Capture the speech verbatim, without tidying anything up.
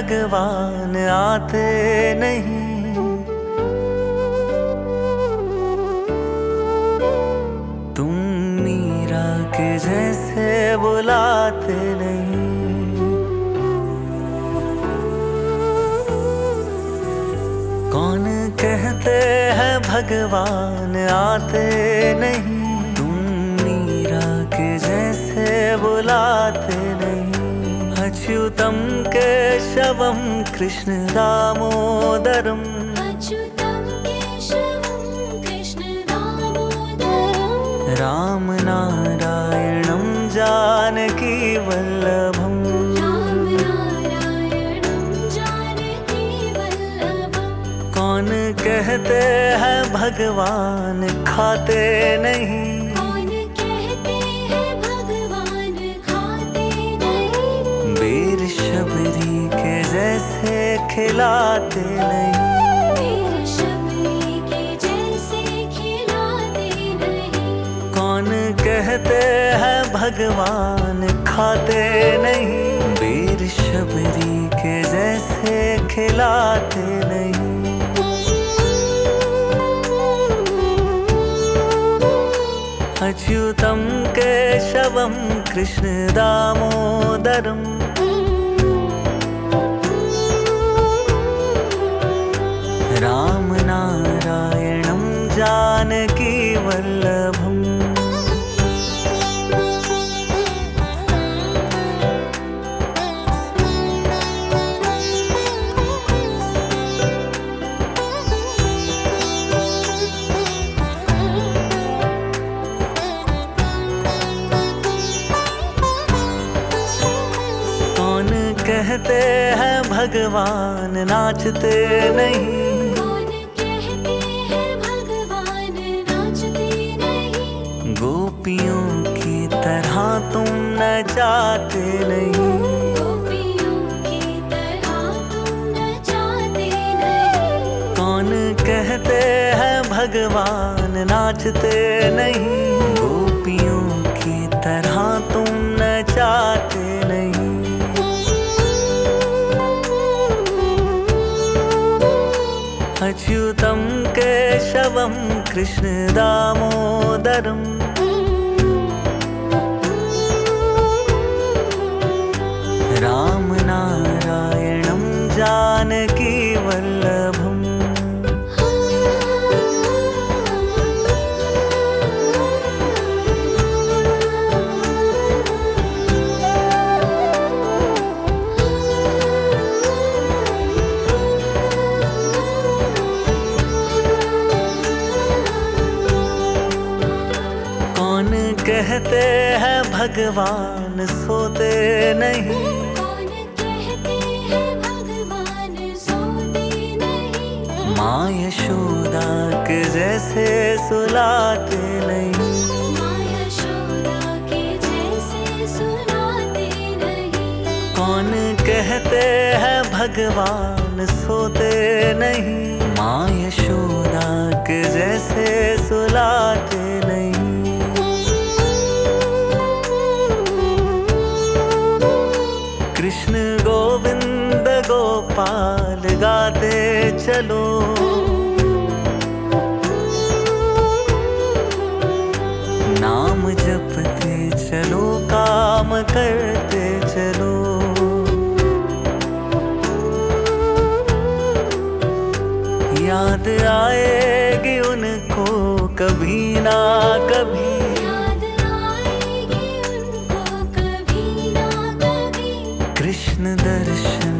भगवान आते नहीं। तुम मीरा के जैसे बुलाते नहीं। कौन कहते हैं भगवान आते नहीं। तुम मीरा के जैसे बुलाते नहीं। अच्युतम केशवम कृष्ण दामोदरम। राम नारायणं जानकी वल्लभम्। कौन कहते हैं भगवान खाते नहीं। कौन कहते हैं भगवान खाते नहीं। वीर शबरी के जैसे खिलाते नहीं। कौन कहते हैं भगवान खाते नहीं। वीर शबरी के जैसे खिलाते नहीं। अच्युतम केशवम कृष्ण दामोदरम। राम नारायणं जानकी वल्लभम्। कहते हैं भगवान नाचते नहीं। कौन कहते हैं भगवान नाचते नहीं। गोपियों की तरह तुम नचाते नहीं। गोपियों की तरह तुम नचाते नहीं। कौन कहते हैं भगवान नाचते नहीं। गोपियों की तरह तुम नचाते नहीं। अच्युतम केशवम कृष्ण दामोदरम। राम नारायणं जानकी वल्लभम्। कहते हैं भगवान सोते नहीं। कौन कहते हैं भगवान सोते नहीं। माँ यशोदा के जैसे सुलाते नहीं। माँ यशोदा के जैसे सुलाते नहीं। कौन कहते हैं भगवान सोते नहीं। माँ यशोदा के जैसे सुलाते नहीं। कृष्ण गोविंद गोपाल गाते चलो। नाम जपते चलो काम करते चलो। याद आएगी उनको कभी ना कभी। याद आएगी उनको कभी ना कभी। कृष्ण दर्शन